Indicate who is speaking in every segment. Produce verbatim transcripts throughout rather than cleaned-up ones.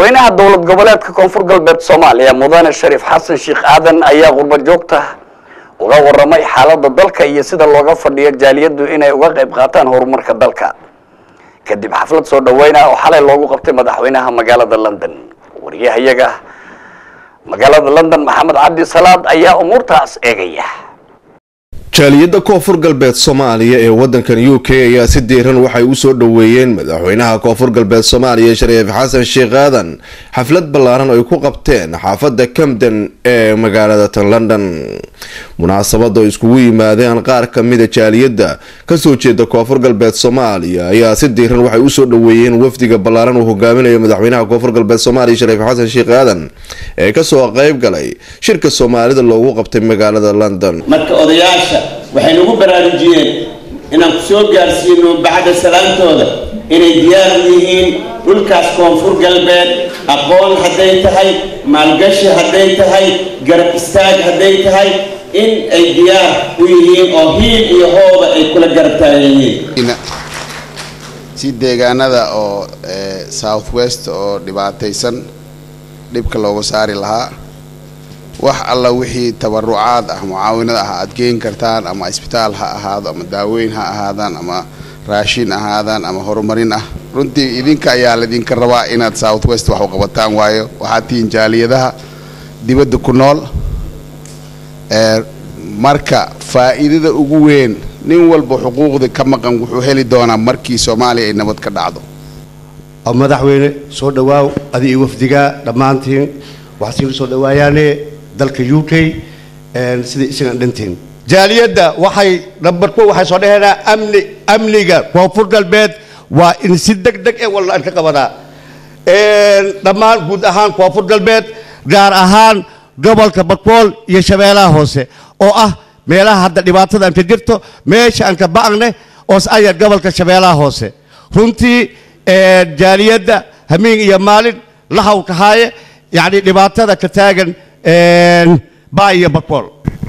Speaker 1: madaxweynaha dowlad goboleedka koonfur galbeed Soomaaliya mudane Shariif Xasan Sheekh Aadan ayaa qurba joogta uga waramay xaaladda dalka iyo sida looga fadhiyo jaaliyadu inay uga qayb qaataan horumarka dalka kadib xaflad soo dhaweyn ah oo xalay loogu qabtay madaxweynaha magaalada London wariyahayaga magaalada London Maxamed Cabdi Salaad ayaa umuurtaas eegaya
Speaker 2: jaaliyada koonfur galbeed Soomaaliya ee wadankan U K ayaa si diiran waxay u soo dhaweeyeen madaxweynaha koonfur galbeed Soomaaliya Shariif Xasan Sheekh Aadan xaflad ballaaran oo ay ku qabteen xaafadda Camden ee magaalada London munaasabada oo iskugu yimaadeen qaar ka mid ah jaaliyada ka soo jeeda koonfur galbeed Soomaaliya ayaa si diiran waxay u soo dhaweeyeen wafdiga ballaaran oo hogaaminaya madaxweynaha koonfur galbeed Soomaaliya Shariif Xasan Sheekh Aadan ee ka soo qayb galay shirka Soomaalida loogu qabtay magaalada London
Speaker 3: marka odayaasha waxay ugu baraarujiyeen inaan ku soo gaarsiino bacda salaantooda inay diyaar u yihiin dhulkaas koonfur galbeed aqoon haday tahay maalgashi haday tahay garab istaag haday tahay in ay diyaar u yihiin oo hiil iyo hooba ay kula garab taageereen
Speaker 4: si deegaanada oo South West oo dhibaataysan dhibka looga saari lahaa wax alla wixii tabarucaad ah mucaawinad ah aad geen kartaan ama isbitaal ha ahaado ama daaweyn ha ahaadaan ama raashin ahaadaan ama horumarin ah runtii idinka ayaa la idinka rabaa inaad South West wax u qabataan waayo waxa tiin jaaliyadaha dibadda ku nool ee marka faa'iidada ugu weyn nin walba xuquuqda ka maqan wuxuu heli doonaa markii Soomaaliya ay nabad ka dhacdo
Speaker 5: madaxweyne soo dhawaaw adii wafdiga dhamaantiin waxaan soo dhawaayaane dalka U K ee sidii isaga dhanteen jaaliyada waxay number two waxay soo dhaheena amni amniga koonfur galbeed waa in si degdeg ah wala ka qabanaa ee dhamaan guud ahaan koonfur galbeed gaar ahaan gobolka Bakool iyo Shabeellaha Hoose oo ah meelaha hadda dhibaatada ka jirto meesha aan ka baahnay oo ay gobolka Shabeellaha Hoose runtii ee jaaliyada hameen iyo maalin la hawlkahaye يعني dhibaatada ka taagan een baaya Bakool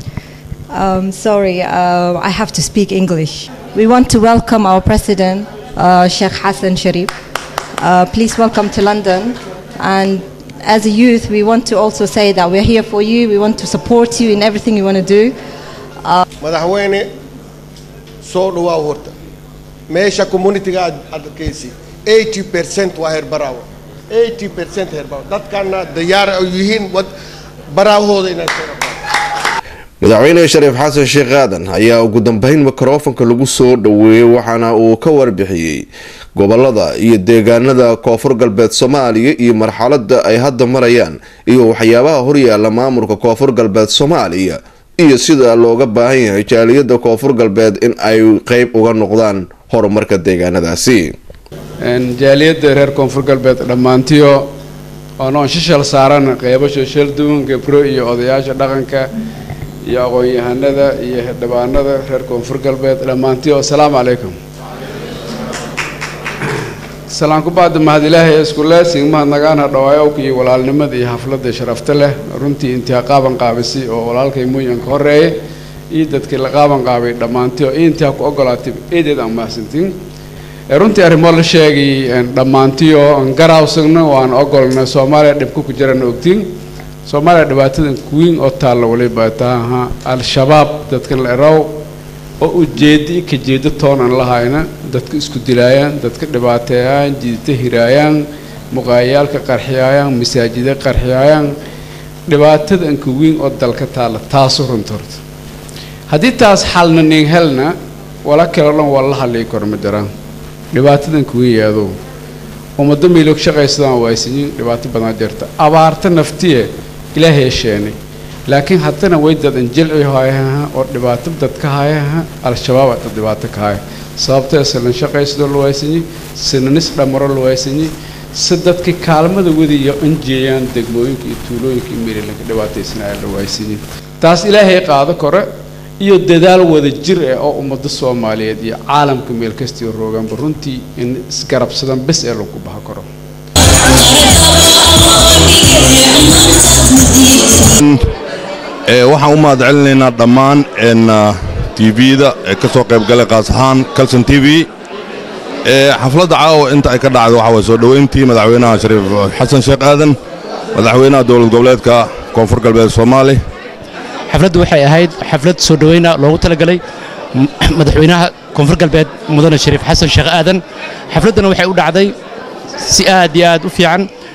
Speaker 6: Um sorry uh, I have to speak English. We want to welcome our president uh, Sheikh Hassan Sharif. Uh, please welcome to London, and as a youth we want to also say that we're here for you. We want to support you in everything you want to do.
Speaker 7: madaxweyne soo dhawaa horta meesha community-ga adkaysi eighty percent waa heer baraawo eighty percent herba dadkana diyaar u yihiin wad baraahooda inay soo
Speaker 2: madaxweyne Shariif Xasan Sheekh Aadan ayaa ugu dambeyn mikrofoonka lagu soo dhaweeyay waxaana uu ka warbixiyay gobolada iyo deegaanada koonfur galbeed Soomaaliya iyo marxaladda ay hadda marayaan iyo waxyaabaha horyaala maamulka koonfur galbeed Soomaaliya iyo sida looga baahan yahay jaaliyada koonfur galbeed in ay qayb uga noqdaan horumarka deegaanadaasi
Speaker 8: ان جاليد رير كونفور galbeed dhamaantiyo oo shishal saaran qaybo shishal duwan gabro iyo odayaasha dhaqanka iyo aqoon-yahanada iyo xildhibaanada reer koonfur galbeed dhamaantiyo assalaamu alaykum salaam ku baad mahad ilaahay isku leesin ma nagaana dhawaayo iyo walaalnimada iyo xafladda sharafta leh runtii intii qaaban qaabisi oo walaalkay mooyan ka horeeyay iyo dadkii la qaaban qaabay dhamaantiyo intii ku ogolaatay eedeed ama santiin runtii arrimo la sheegay dhamaantiyo aan garaawsagno waan ogolna Soomaaliya dhibku ku jiraan ogtiin Soomaaliya dhibaatada kuwiin oo taalo waliba taaha al-shabaab dadkan la raw oo u jeedi ka jeedo toonan lahayna dadka isku dilayaan dadka dhibaateeyaan jiidta hiraayaan muqaayalka qarxiyayaan masaajida qarxiyayaan dhibaatada kuwiin oo dalka taala taas runtorto hadii taas xalna nin helna wala kala wallahi la korma daraan dhibaatadan ku yeedo umada meelok shaqaysadaan waaysiin dhibaato badan jirta abaarta naftiye ilaahay sheene laakiin haddana way dadan jilci haayaha oo dhibaato dadka haayaha al-shabaab ay dhibaato ka hay sababtoo ah shaqaysado loo waaysiin sinanis dhamaro loo waaysiin sadadka kaalmada wadiyo anjeeyaan degmooyinka iyo tuulooyinka meelaha dhibaataysnaa loo waaysiin taas ilaahay qaado kore iyo dadaal wada jir ah oo umada Soomaaliyeed iyo caalamka meel kasta oo roogan runtii in isgarabsadan bas ee lagu baxa karo
Speaker 9: ee waxaan u mahad celinaynaa dhammaan in T V-da ee ka soo qayb galay qaas ahaan Kalson T V xafladda caawa inta ay ka dhacday waxa way soo dhaweyntii madaxweynaha Shariif Xasan Sheekh Aadan madaxweynaha dowlad goboleedka Koonfur Galbeed Soomaaliya
Speaker 10: xafladdu waxay ahayd xaflad soo dhaweyna loogu talagalay madaxweynaha Koonfur Galbeed mudane Shariif Xasan Sheekh Aadan xafladana waxay u dhacday si aad iyo aad u fiican